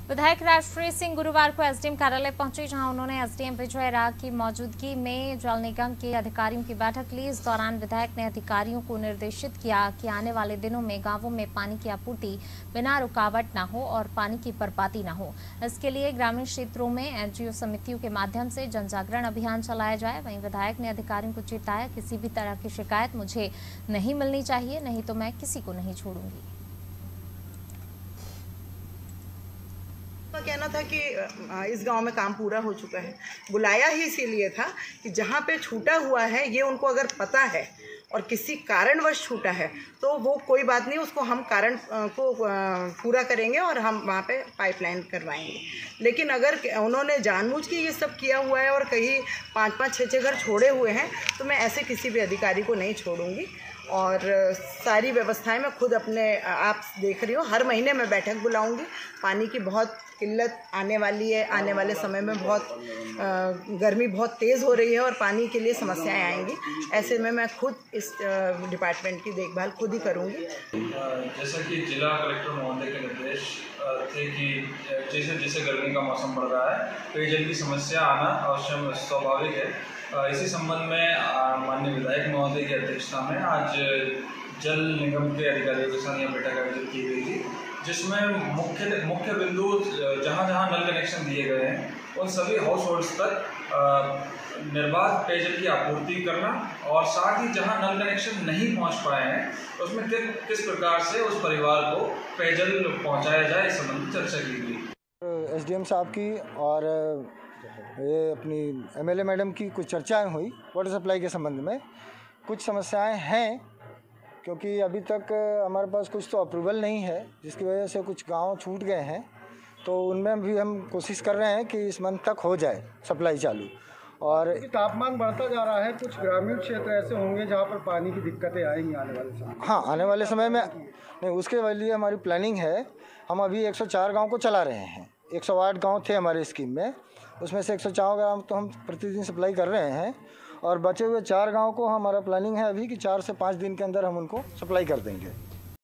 विधायक राजश्री सिंह गुरुवार को एसडीएम कार्यालय पहुंचे, जहां उन्होंने एसडीएम विजय राग की मौजूदगी में जल निगम के अधिकारियों की बैठक ली। इस दौरान विधायक ने अधिकारियों को निर्देशित किया कि आने वाले दिनों में गांवों में पानी की आपूर्ति बिना रुकावट न हो और पानी की बर्बादी न हो। इसके लिए ग्रामीण क्षेत्रों में एनजीओ समितियों के माध्यम से जन जागरण अभियान चलाया जाए। वहीं विधायक ने अधिकारियों को चेताया, किसी भी तरह की शिकायत मुझे नहीं मिलनी चाहिए, नहीं तो मैं किसी को नहीं छोड़ूंगी। कहना था कि इस गांव में काम पूरा हो चुका है। बुलाया ही इसीलिए था कि जहां पे छूटा हुआ है ये उनको अगर पता है और किसी कारणवश छूटा है तो वो कोई बात नहीं, उसको हम कारण को पूरा करेंगे और हम वहाँ पे पाइपलाइन करवाएंगे। लेकिन अगर उन्होंने जानबूझ के ये सब किया हुआ है और कहीं 5-5, 6-6 घर छोड़े हुए हैं तो मैं ऐसे किसी भी अधिकारी को नहीं छोड़ूंगी। और सारी व्यवस्थाएं मैं खुद अपने आप देख रही हूँ। हर महीने मैं बैठक बुलाऊंगी। पानी की बहुत किल्लत आने वाली है, आने वाले समय में बहुत गर्मी बहुत तेज़ हो रही है और पानी के लिए समस्याएं आएंगी। ऐसे में मैं खुद इस डिपार्टमेंट की देखभाल खुद ही करूंगी। जैसा कि जिला कलेक्टर महोदय के निर्देश थे कि जैसे जैसे गर्मी का मौसम बढ़ रहा है पेयजल की समस्या आना अवश्य स्वाभाविक है। इसी संबंध में माननीय विधायक महोदय की अध्यक्षता में आज जल निगम के अधिकारियों के साथ यह बैठक आयोजित की गई थी, जिसमें मुख्य बिंदु जहां जहां नल कनेक्शन दिए गए हैं उन सभी हाउस होल्ड्स तक निर्बाध पेयजल की आपूर्ति करना और साथ ही जहां नल कनेक्शन नहीं पहुंच पाए हैं उसमें किस प्रकार से उस परिवार को पेयजल पहुंचाया जाए, इस संबंध में चर्चा की गई। एसडीएम साहब की और ये अपनी एमएलए मैडम की कुछ चर्चाएं हुई वाटर सप्लाई के संबंध में। कुछ समस्याएं हैं क्योंकि अभी तक हमारे पास कुछ तो अप्रूवल नहीं है, जिसकी वजह से कुछ गांव छूट गए हैं। तो उनमें भी हम कोशिश कर रहे हैं कि इस मंथ तक हो जाए सप्लाई चालू। और तापमान बढ़ता जा रहा है, कुछ ग्रामीण क्षेत्र ऐसे होंगे जहां पर पानी की दिक्कतें आएंगी आने वाले समय। हाँ, आने वाले समय में नहीं, उसके लिए हमारी प्लानिंग है। हम अभी 104 गाँव को चला रहे हैं। 108 गाँव थे हमारे स्कीम में, उसमें से 104 गाँव तो हम प्रतिदिन सप्लाई कर रहे हैं और बचे हुए 4 गाँव को हमारा प्लानिंग है अभी कि 4 से 5 दिन के अंदर हम उनको सप्लाई कर देंगे।